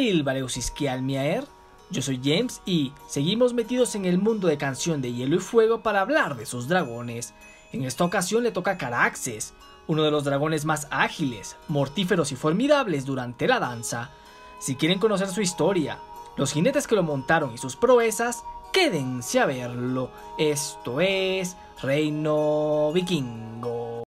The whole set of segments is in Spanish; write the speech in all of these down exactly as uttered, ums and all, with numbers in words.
Silvareusiskialmiaer. Yo soy James y seguimos metidos en el mundo de Canción de Hielo y Fuego para hablar de sus dragones. En esta ocasión le toca a Caraxes, uno de los dragones más ágiles, mortíferos y formidables durante la danza. Si quieren conocer su historia, los jinetes que lo montaron y sus proezas, quédense a verlo. Esto es Reino Vikingo.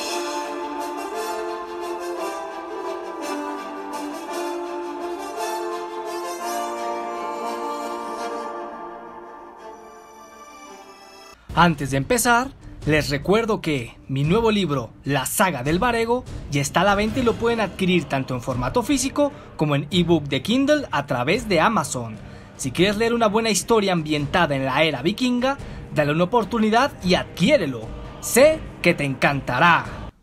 Antes de empezar, les recuerdo que mi nuevo libro, La Saga del Varego, ya está a la venta y lo pueden adquirir tanto en formato físico como en ebook de Kindle a través de Amazon. Si quieres leer una buena historia ambientada en la era vikinga, dale una oportunidad y adquiérelo. Sé que te encantará.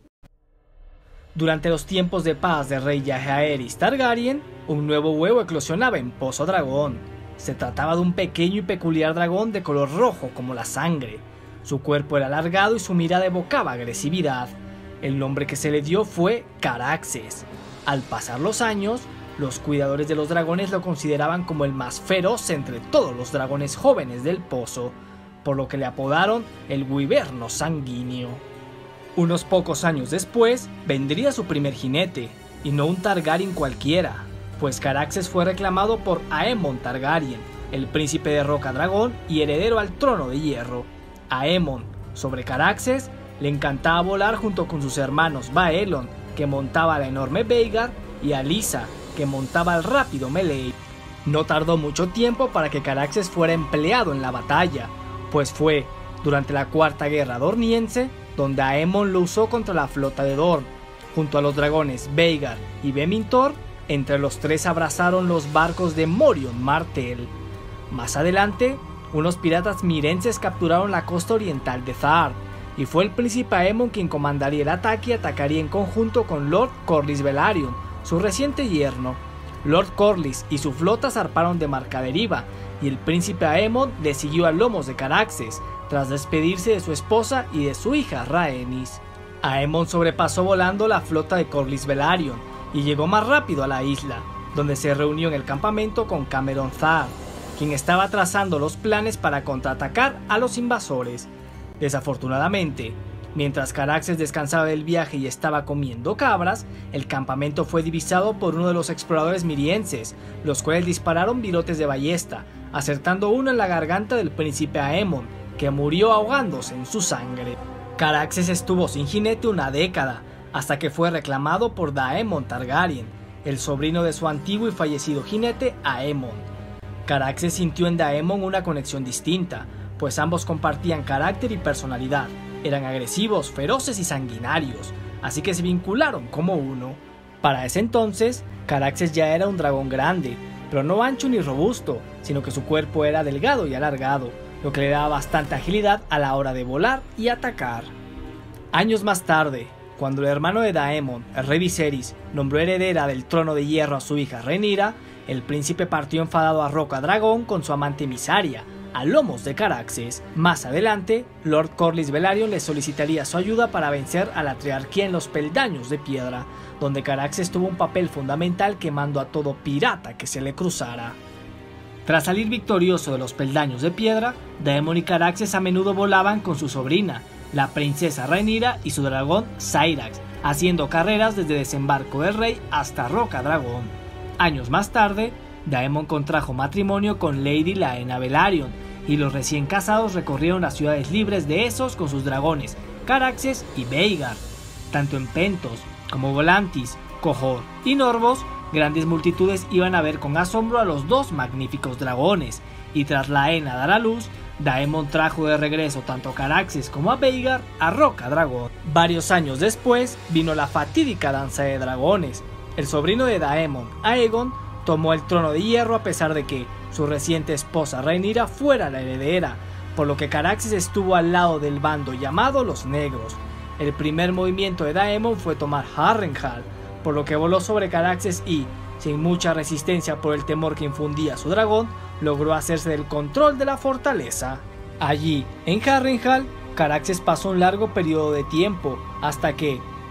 Durante los tiempos de paz del rey Jaehaerys Targaryen, un nuevo huevo eclosionaba en Pozo Dragón. Se trataba de un pequeño y peculiar dragón de color rojo como la sangre. Su cuerpo era alargado y su mirada evocaba agresividad. El nombre que se le dio fue Caraxes. Al pasar los años, los cuidadores de los dragones lo consideraban como el más feroz entre todos los dragones jóvenes del pozo, por lo que le apodaron el Wyverno Sanguíneo. Unos pocos años después, vendría su primer jinete, y no un Targaryen cualquiera, pues Caraxes fue reclamado por Aemon Targaryen, el príncipe de Roca Dragón y heredero al trono de hierro. A Aemon, sobre Caraxes, le encantaba volar junto con sus hermanos Baelon, que montaba la enorme Veigar, y a Lysa, que montaba el rápido Melee. No tardó mucho tiempo para que Caraxes fuera empleado en la batalla, pues fue durante la Cuarta Guerra Dorniense donde Aemon lo usó contra la flota de Dorn. Junto a los dragones Veigar y Bemintor, entre los tres abrazaron los barcos de Morion Martell. Más adelante, unos piratas mirenses capturaron la costa oriental de Thar, y fue el príncipe Aemon quien comandaría el ataque y atacaría en conjunto con Lord Corlys Velaryon, su reciente yerno. Lord Corlys y su flota zarparon de Marcaderiva, y el príncipe Aemon le siguió a lomos de Caraxes, tras despedirse de su esposa y de su hija Rhaenys. Aemon sobrepasó volando la flota de Corlys Velaryon, y llegó más rápido a la isla, donde se reunió en el campamento con Cameron Thar, quien estaba trazando los planes para contraatacar a los invasores. Desafortunadamente, mientras Caraxes descansaba del viaje y estaba comiendo cabras, el campamento fue divisado por uno de los exploradores mirienses, los cuales dispararon virotes de ballesta, acertando uno en la garganta del príncipe Aemon, que murió ahogándose en su sangre. Caraxes estuvo sin jinete una década, hasta que fue reclamado por Daemon Targaryen, el sobrino de su antiguo y fallecido jinete Aemon. Caraxes sintió en Daemon una conexión distinta, pues ambos compartían carácter y personalidad, eran agresivos, feroces y sanguinarios, así que se vincularon como uno. Para ese entonces, Caraxes ya era un dragón grande, pero no ancho ni robusto, sino que su cuerpo era delgado y alargado, lo que le daba bastante agilidad a la hora de volar y atacar. Años más tarde, cuando el hermano de Daemon, el rey Viserys, nombró heredera del trono de hierro a su hija Rhaenyra, el príncipe partió enfadado a Roca Dragón con su amante Mysaria, a lomos de Caraxes. Más adelante, Lord Corlys Velaryon le solicitaría su ayuda para vencer a la Triarquía en los Peldaños de Piedra, donde Caraxes tuvo un papel fundamental quemando a todo pirata que se le cruzara. Tras salir victorioso de los Peldaños de Piedra, Daemon y Caraxes a menudo volaban con su sobrina, la princesa Rhaenyra y su dragón Syrax, haciendo carreras desde Desembarco del Rey hasta Roca Dragón. Años más tarde, Daemon contrajo matrimonio con Lady Laena Velaryon, y los recién casados recorrieron las ciudades libres de Essos con sus dragones Caraxes y Veigar. Tanto en Pentos como Volantis, Qohor y Norvos, grandes multitudes iban a ver con asombro a los dos magníficos dragones, y tras Laena dar a luz, Daemon trajo de regreso tanto a Caraxes como a Veigar a Roca Dragón. Varios años después vino la fatídica danza de dragones. El sobrino de Daemon, Aegon, tomó el trono de hierro a pesar de que su reciente esposa Rhaenyra fuera la heredera, por lo que Caraxes estuvo al lado del bando llamado los Negros. El primer movimiento de Daemon fue tomar Harrenhal, por lo que voló sobre Caraxes y, sin mucha resistencia por el temor que infundía su dragón, logró hacerse del control de la fortaleza. Allí, en Harrenhal, Caraxes pasó un largo periodo de tiempo, hasta que,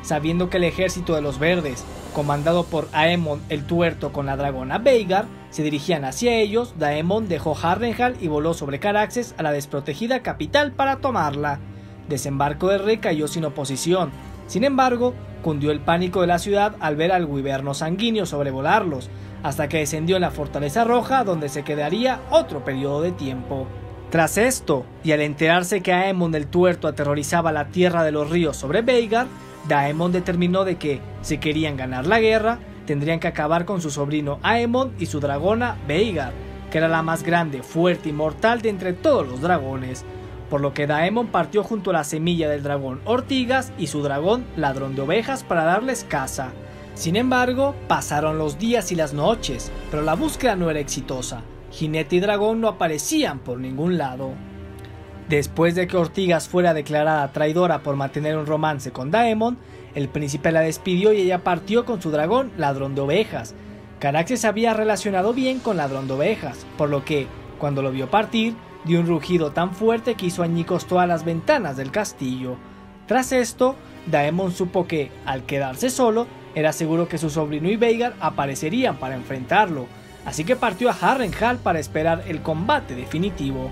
sabiendo que el ejército de los verdes, comandado por Aemon el Tuerto con la dragona Veigar, se dirigían hacia ellos, Daemon dejó Harrenhal y voló sobre Caraxes a la desprotegida capital para tomarla. Desembarco del rey cayó sin oposición. Sin embargo, cundió el pánico de la ciudad al ver al Wyverno Sanguíneo sobrevolarlos, hasta que descendió en la Fortaleza Roja, donde se quedaría otro periodo de tiempo. Tras esto, y al enterarse que Aemon el Tuerto aterrorizaba la tierra de los ríos sobre Veigar, Daemon determinó de que, si querían ganar la guerra, tendrían que acabar con su sobrino Aemon y su dragona Veigar, que era la más grande, fuerte y mortal de entre todos los dragones, por lo que Daemon partió junto a la semilla del dragón Ortigas y su dragón Ladrón de Ovejas para darles caza. Sin embargo, pasaron los días y las noches, pero la búsqueda no era exitosa. Jinete y dragón no aparecían por ningún lado. Después de que Ortigas fuera declarada traidora por mantener un romance con Daemon, el príncipe la despidió y ella partió con su dragón Ladrón de Ovejas. Caraxes se había relacionado bien con Ladrón de Ovejas, por lo que, cuando lo vio partir, dio un rugido tan fuerte que hizo añicos todas las ventanas del castillo. Tras esto, Daemon supo que, al quedarse solo, era seguro que su sobrino y Veigar aparecerían para enfrentarlo, así que partió a Harrenhal para esperar el combate definitivo.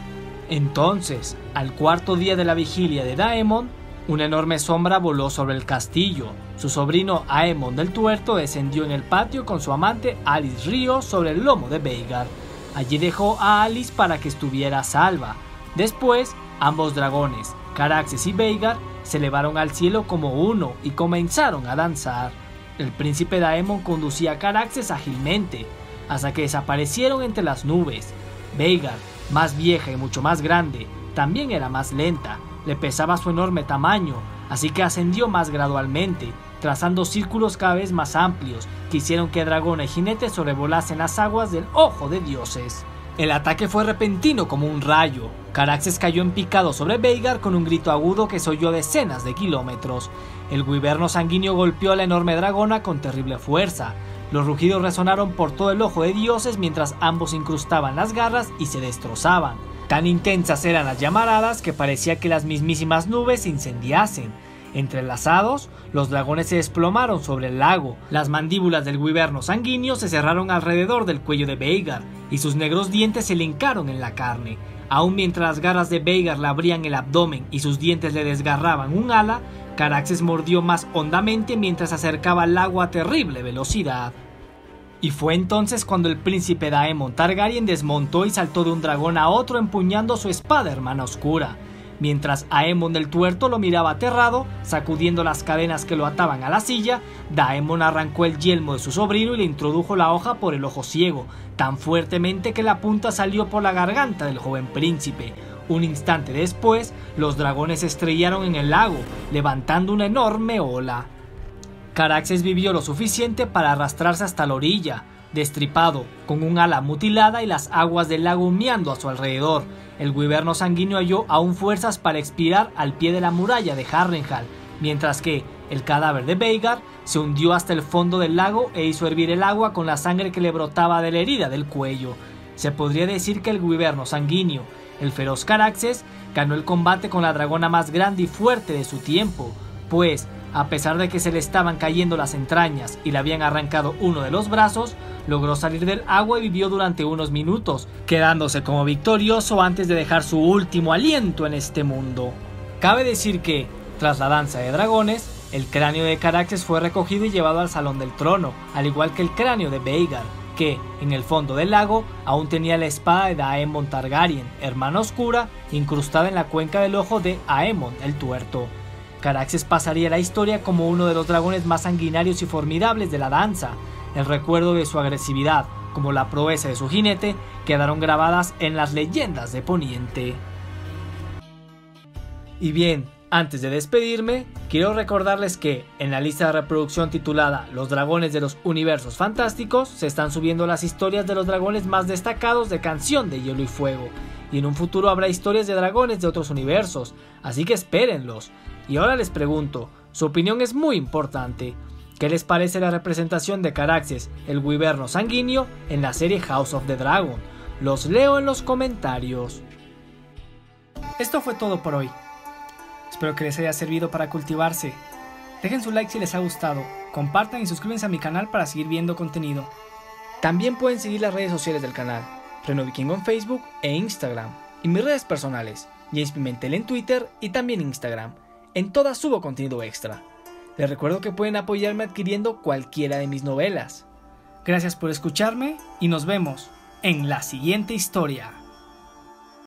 Entonces, al cuarto día de la vigilia de Daemon, una enorme sombra voló sobre el castillo. Su sobrino Aemon del Tuerto descendió en el patio con su amante Alice Río sobre el lomo de Veigar. Allí dejó a Alice para que estuviera a salva. Después, ambos dragones, Caraxes y Veigar, se elevaron al cielo como uno y comenzaron a danzar. El príncipe Daemon conducía a Caraxes ágilmente, hasta que desaparecieron entre las nubes. Veigar, más vieja y mucho más grande, también era más lenta, le pesaba su enorme tamaño, así que ascendió más gradualmente, trazando círculos cada vez más amplios, que hicieron que dragón y jinete sobrevolasen las aguas del Ojo de Dioses. El ataque fue repentino como un rayo. Caraxes cayó en picado sobre Veigar con un grito agudo que se oyó decenas de kilómetros. El Wyverno Sanguíneo golpeó a la enorme dragona con terrible fuerza. Los rugidos resonaron por todo el Ojo de Dioses mientras ambos incrustaban las garras y se destrozaban. Tan intensas eran las llamaradas que parecía que las mismísimas nubes se incendiasen. Entrelazados, los dragones se desplomaron sobre el lago. Las mandíbulas del Wyverno Sanguíneo se cerraron alrededor del cuello de Veigar y sus negros dientes se le hincaron en la carne. Aun mientras las garras de Veigar le abrían el abdomen y sus dientes le desgarraban un ala, Caraxes mordió más hondamente mientras se acercaba al lago a terrible velocidad. Y fue entonces cuando el príncipe Daemon Targaryen desmontó y saltó de un dragón a otro empuñando su espada hermana oscura. Mientras Aemon el Tuerto lo miraba aterrado, sacudiendo las cadenas que lo ataban a la silla, Daemon arrancó el yelmo de su sobrino y le introdujo la hoja por el ojo ciego, tan fuertemente que la punta salió por la garganta del joven príncipe. Un instante después, los dragones se estrellaron en el lago, levantando una enorme ola. Caraxes vivió lo suficiente para arrastrarse hasta la orilla, destripado, con un ala mutilada y las aguas del lago humeando a su alrededor. El Wyverno Sanguíneo halló aún fuerzas para expirar al pie de la muralla de Harrenhal, mientras que el cadáver de Veigar se hundió hasta el fondo del lago e hizo hervir el agua con la sangre que le brotaba de la herida del cuello. Se podría decir que el Wyverno Sanguíneo, el feroz Caraxes, ganó el combate con la dragona más grande y fuerte de su tiempo, pues, a pesar de que se le estaban cayendo las entrañas y le habían arrancado uno de los brazos, logró salir del agua y vivió durante unos minutos, quedándose como victorioso antes de dejar su último aliento en este mundo. Cabe decir que, tras la danza de dragones, el cráneo de Caraxes fue recogido y llevado al Salón del Trono, al igual que el cráneo de Veigar, que, en el fondo del lago, aún tenía la espada de Daemon Targaryen, hermana oscura, incrustada en la cuenca del ojo de Aemon el Tuerto. Caraxes pasaría a la historia como uno de los dragones más sanguinarios y formidables de la danza. El recuerdo de su agresividad, como la proeza de su jinete, quedaron grabadas en las leyendas de Poniente. Y bien, antes de despedirme, quiero recordarles que en la lista de reproducción titulada Los dragones de los universos fantásticos se están subiendo las historias de los dragones más destacados de Canción de Hielo y Fuego, y en un futuro habrá historias de dragones de otros universos, así que espérenlos. Y ahora les pregunto, su opinión es muy importante. ¿Qué les parece la representación de Caraxes, el Wyverno Sanguíneo, en la serie House of the Dragon? Los leo en los comentarios. Esto fue todo por hoy. Espero que les haya servido para cultivarse. Dejen su like si les ha gustado, compartan y suscríbanse a mi canal para seguir viendo contenido. También pueden seguir las redes sociales del canal, Renovikingo en Facebook e Instagram, y mis redes personales, James Pimentel en Twitter y también Instagram. En todas subo contenido extra. Les recuerdo que pueden apoyarme adquiriendo cualquiera de mis novelas. Gracias por escucharme y nos vemos en la siguiente historia.